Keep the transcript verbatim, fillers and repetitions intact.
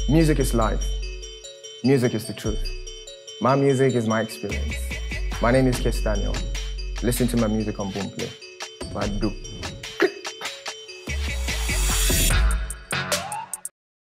Music is life. Music is the truth. My music is my experience. My name is Kiss Daniel. Listen to my music on Boomplay. Badu.